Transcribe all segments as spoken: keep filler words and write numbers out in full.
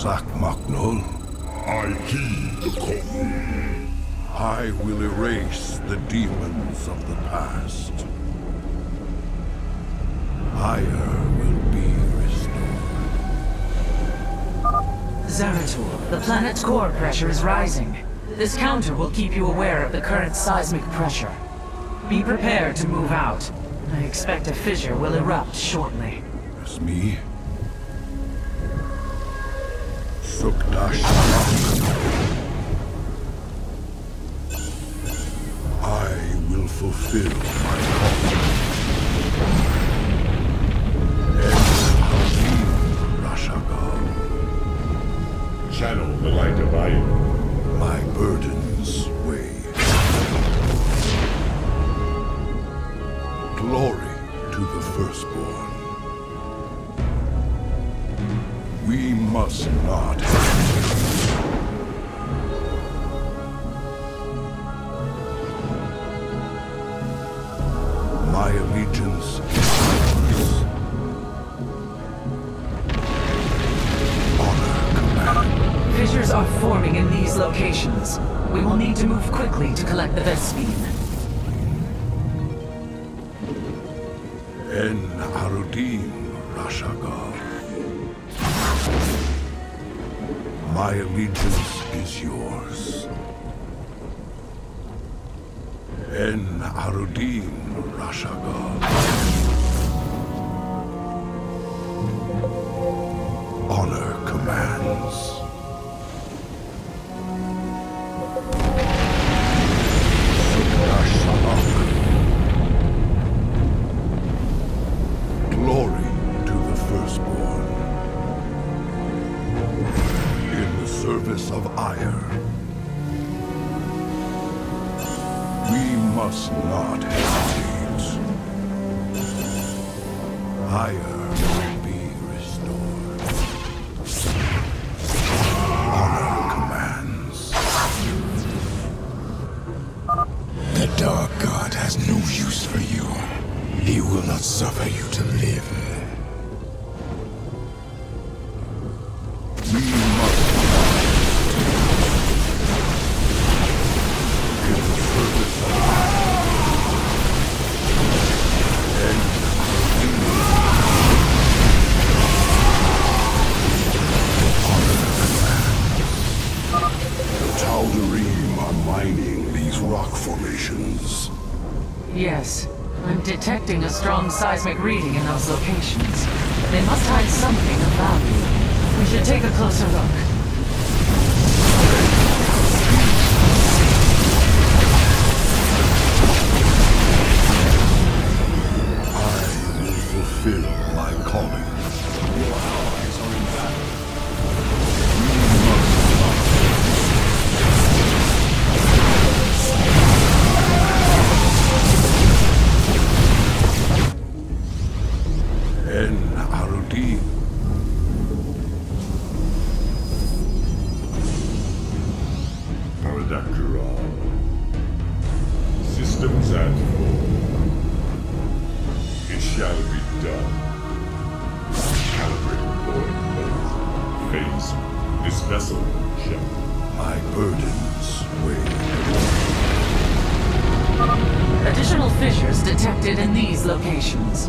Shozak Maknul. I heed the call. I will erase the demons of the past. Ire will be restored. Zeratul, the planet's core pressure is rising. This counter will keep you aware of the current seismic pressure. Be prepared to move out. I expect a fissure will erupt shortly. It's me. Sukdash. I will fulfill my calling. Channel the light of iron. My burdens weigh. Glory to the firstborn. We must not hesitate. My allegiance is yours. Fissures are forming in these locations. We will need to move quickly to collect the Vespine. En Arudin, Rashagal. My allegiance is yours. En Arudin, Rashagal. Honor commands. Glory to the firstborn. In the service of Ire, we must not hesitate. Ire will be restored. Honor commands. The Dark God has no use for you. He will not suffer you to live. We must not in the service of and the Tal'Darim are mining these rock formations. Yes. I'm detecting a strong seismic reading in those locations. They must hide something of value. We should take a closer look. I will fulfill my calling. Your allies are in battle. We must not. En Arudin. Paradakura. Systems at full. It shall be done. Calibrated board. Phase. This vessel shall. My burdens weigh. Additional fissures detected in these locations.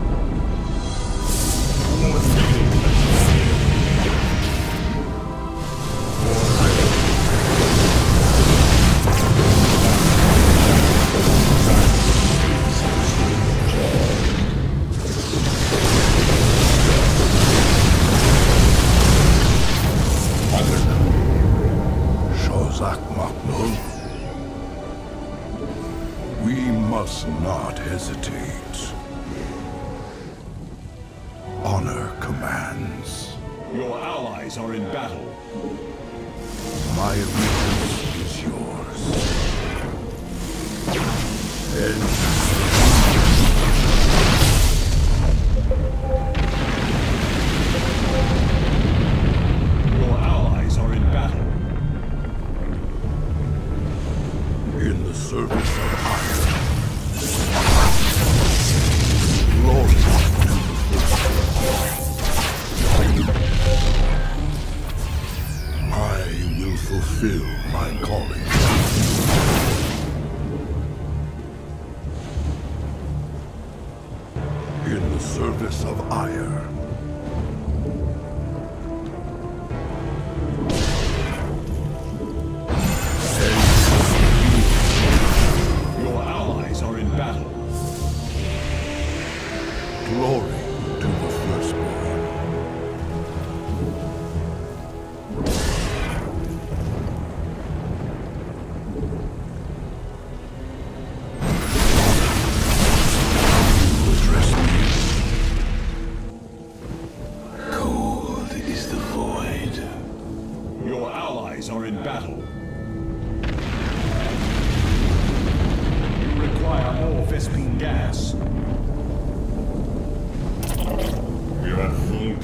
Shozak Maknul. We must not hesitate. Honor commands. Your allies are in battle. My allegiance is yours. And Your allies are in battle. in the service of Ire. Glory to the first. service of ire. Your allies are in battle. Glory to the firstborn. Address me. Cold is the void. Your allies are in battle. You require more Vespine gas. We are at full.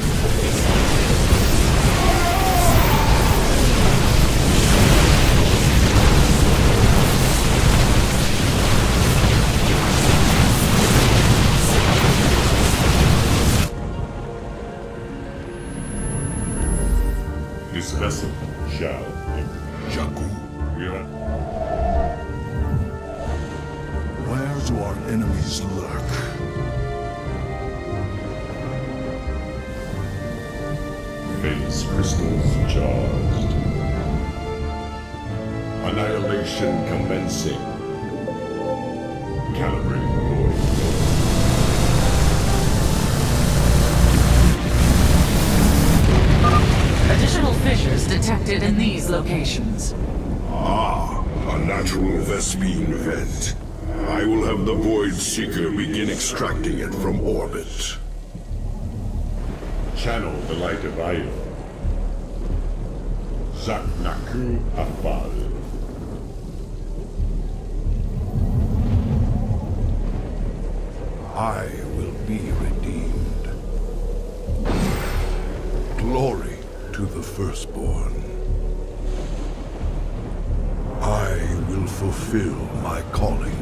This vessel shall. Jakku, We are. where do our enemies lurk? Phase crystals charged. Annihilation commencing. Calibrating void. Additional fissures detected in these locations. Ah, a natural Vespine vent. I will have the Void Seeker begin extracting it from orbit. Channel the light of Io. Zaknaku Afal. I will be redeemed. Glory to the firstborn. I will fulfill my calling.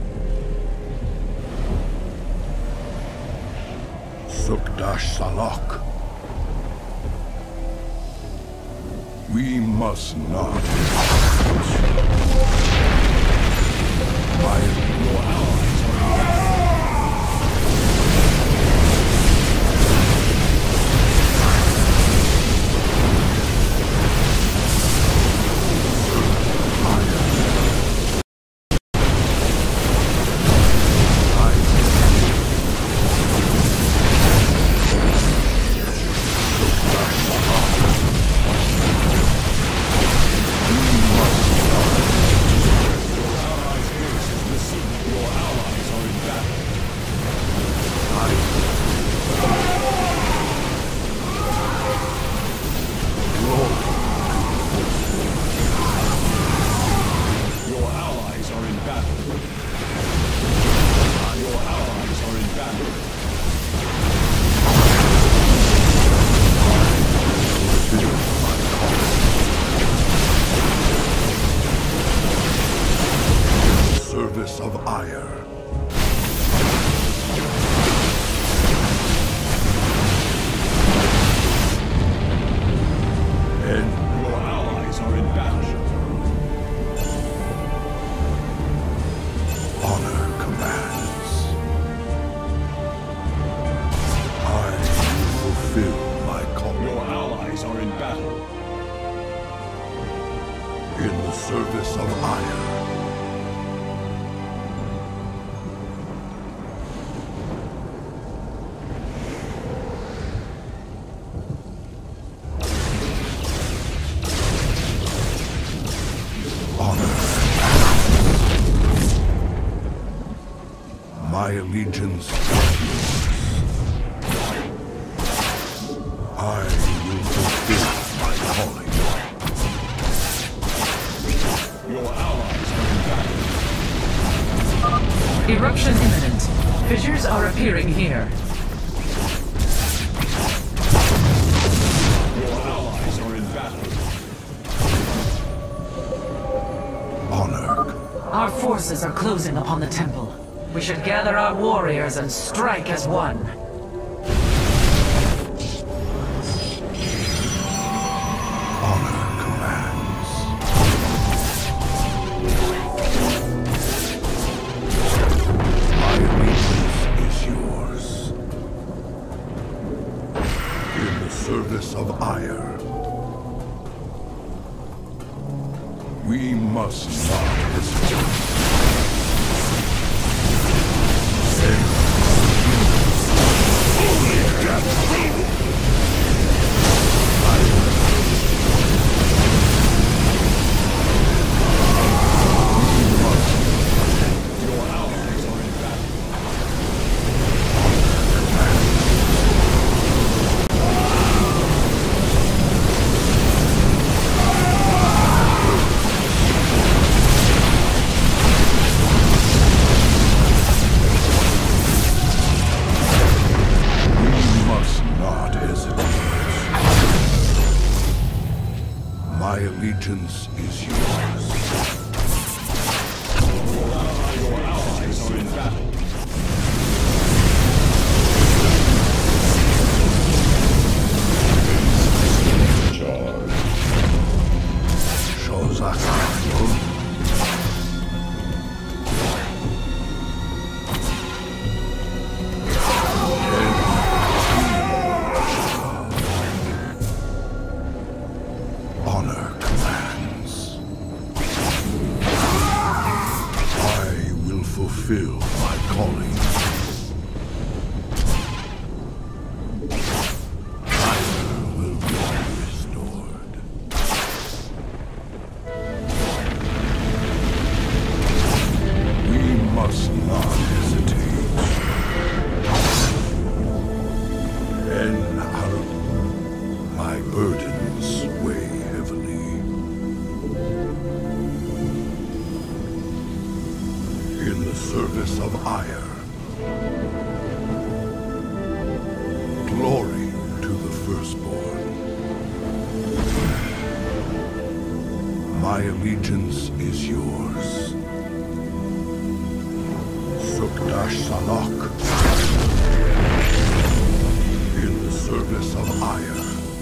Sukdash Salak. We must not. My Your allies are in battle. service of ire. And Your allies are in battle. honor commands. I will fulfill my calling Your allies are in battle. in the service of ire. My allegiance is yours. I will fulfill my calling. Your allies are in battle. Eruption imminent. Fissures are appearing here. Your allies are in battle. Honor. Our forces are closing upon the temple. We should gather our warriors and strike as one. Honor commands. My allegiance is yours. of ire. We must not hesitate. Only death will. My allegiance is yours. Your allies are in battle. Charge. Shozak. Honor commands. I will fulfill my calling. Honor will be restored. We must not hesitate. And our, my burdens weigh heavily. In the service of ire. Glory to the firstborn. My allegiance is yours. Sukdash Salak. In the service of ire.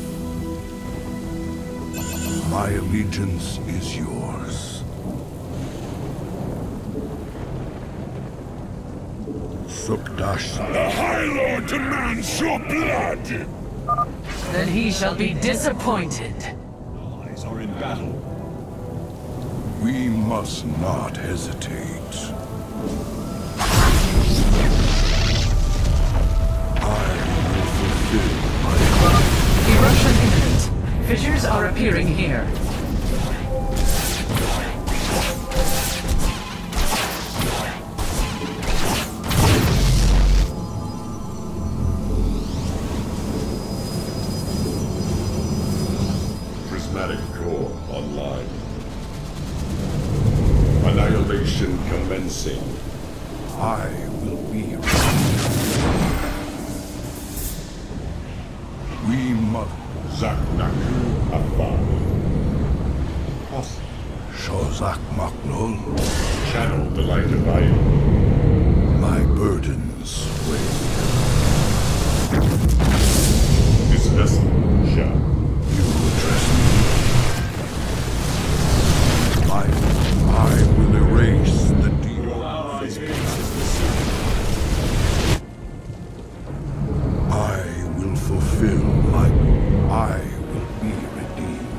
My allegiance is yours. Sukdash. The High Lord demands your blood! Then he shall be disappointed. Allies are in battle. We must not hesitate. I will fulfill my calling. Eruption imminent. Fissures are appearing here. Prismatic core online. Annihilation commencing. I will be ready. We must. Zaknaku Afani. Shozak Maknul. Channel the light of iron. My burdens weigh. This vessel shall. You address me. I, I will erase the deed. Your allies' base is besieged. I will fulfill my. I will be redeemed.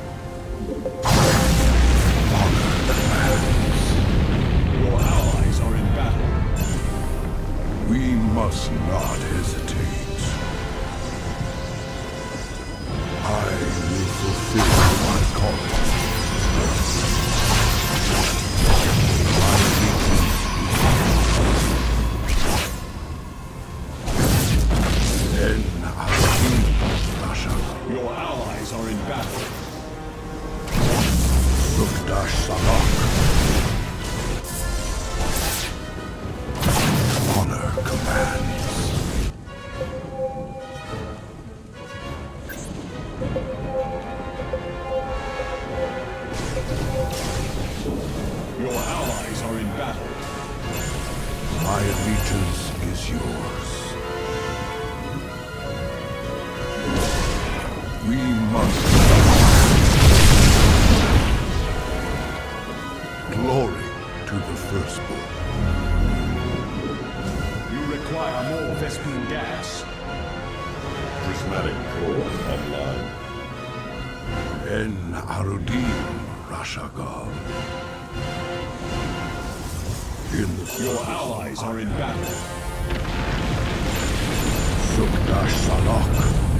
Honor commands. Your allies are in battle. We must not hesitate. I will fulfill my calling. My allegiance is En Hakim Dasha. Your allies are in battle. Sukdash Salak. Honor commands. Your allies are in battle. My allegiance is yours. We must. Glory to the firstborn. You require more Vespene gas. Prismatic core online. En Arudim Rashagal. In the Your service allies are in battle. Sukdash Salak.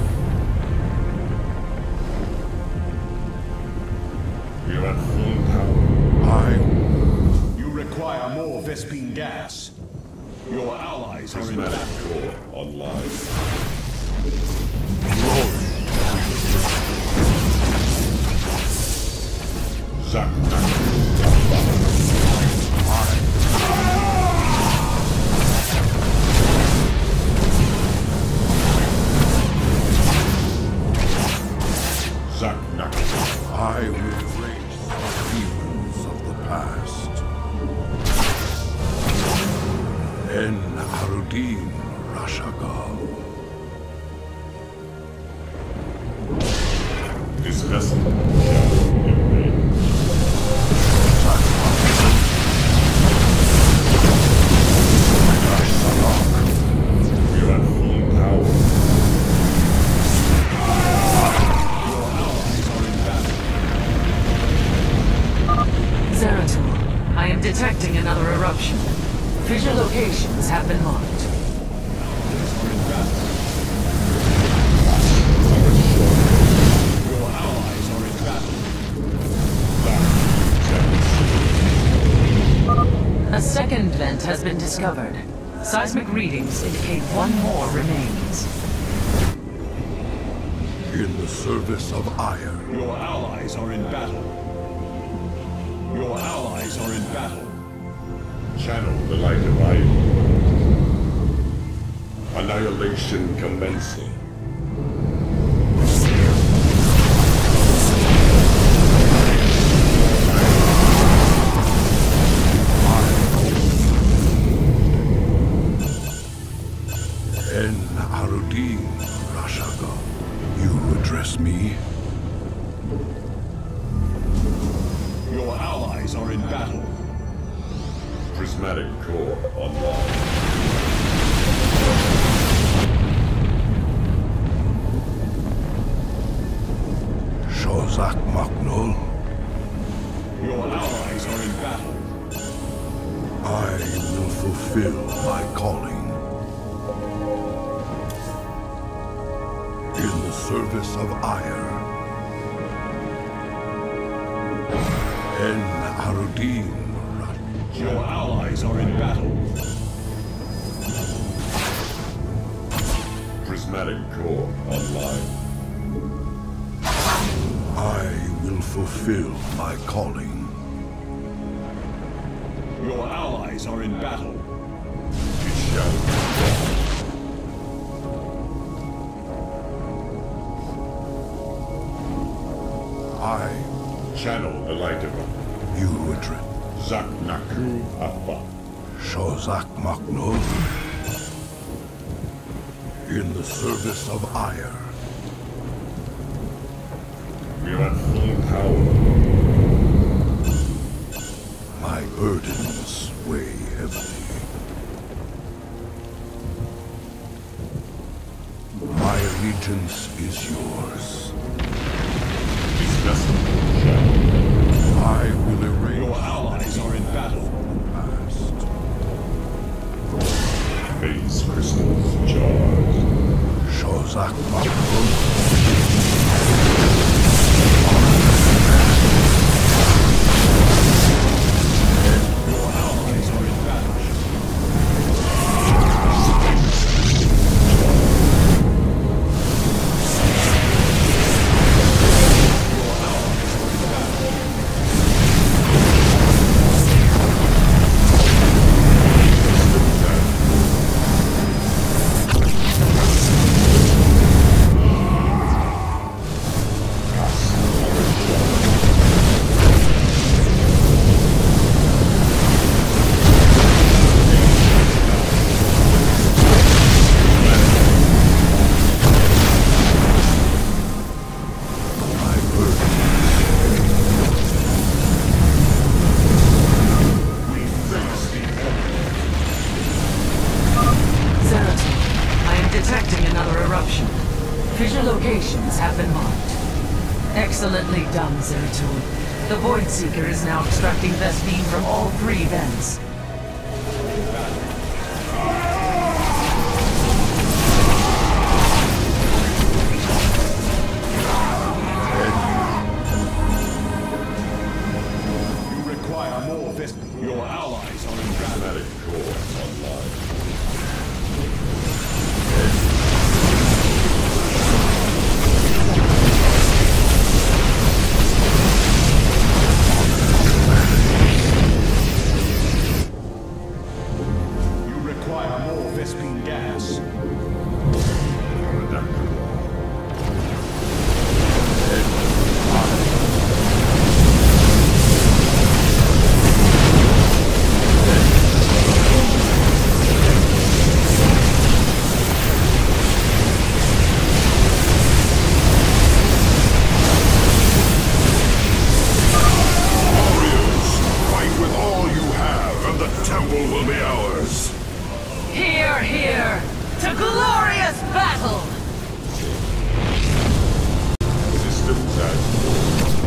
We are at full power. I You require more Vespine gas. Your allies are in Prismatic battle. core online. Zak Zak Nak. I will erase the demons of the past. En Arudim Rashagal. This vessel shall invade. We are at full power. Your allies are in battle. Zeratul, I am detecting another eruption. Fissure locations have been marked. Are in battle. Your allies are in battle. A second vent has been discovered. Seismic readings indicate one more remains. In the service of ire. Your allies are in battle. Your allies are in battle. Channel the light of Remiu. Annihilation commencing. En Arudim Rashagal. You address me? Your allies are in battle. Prismatic core online. Shozak Maknul. Your allies are in battle. I will fulfill my calling. In the service of ire. En Arudim. Your allies are in battle. Prismatic core online. I will fulfill my calling. Your allies are in battle. It shall be done. I, Channel the light of you address. Zak Naku Afa. Shozak Maknul. In the service of ire. We are at full power. My burdens weigh heavily. My allegiance is yours. This vessel shall I will erase Your allies are in battle. past. phase crystals charged. Shozak Maknul. Your allies are in battle. Your allies are in battle. Fissure locations have been marked. Excellently done, Zeratul. The Void Seeker is now extracting Vespene from all three vents. You require more Vespene. Your allies are in battle. Dramatic core online. You require more Vespene gas. Fight with all you have, and the temple will be ours. Here, here, to glorious battle! Systems at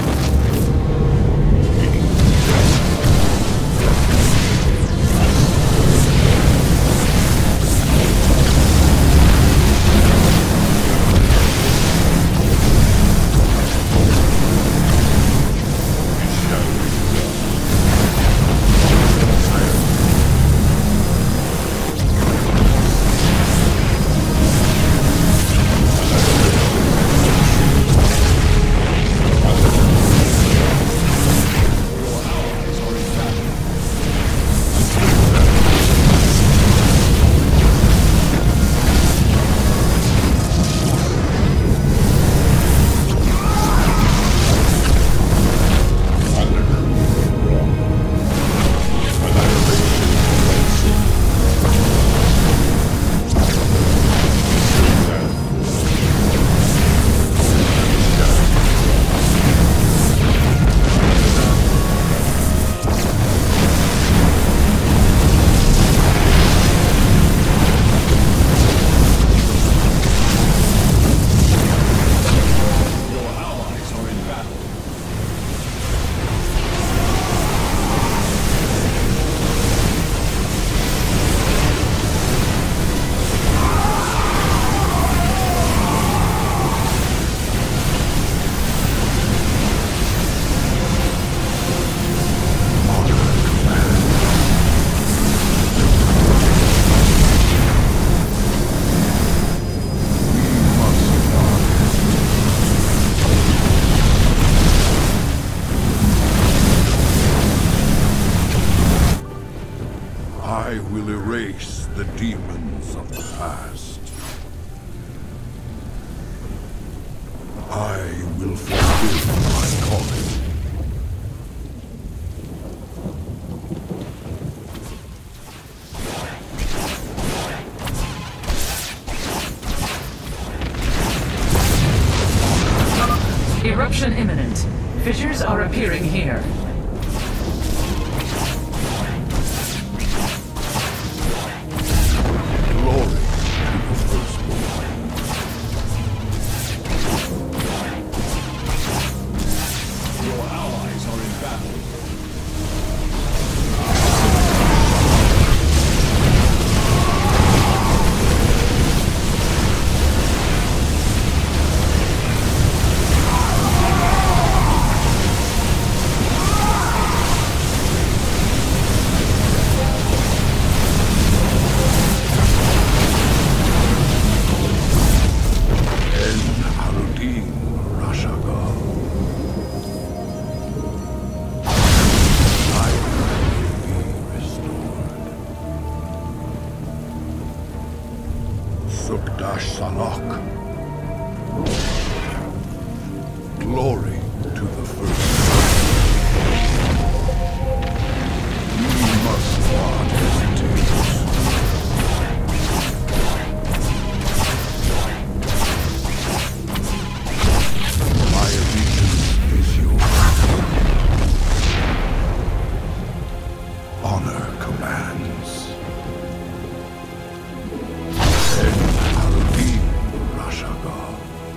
I will erase the demons of the past. I will fulfill my calling. Eruption imminent. Fissures are appearing here. Glory to the firstborn. Your allies are in battle. Sukdash Salak. Glory to the first. We must not hesitate. My allegiance is yours. Honor commands. And Rashaga.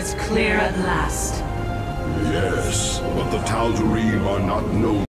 is clear at last. Yes, but the Tal'Darim are not known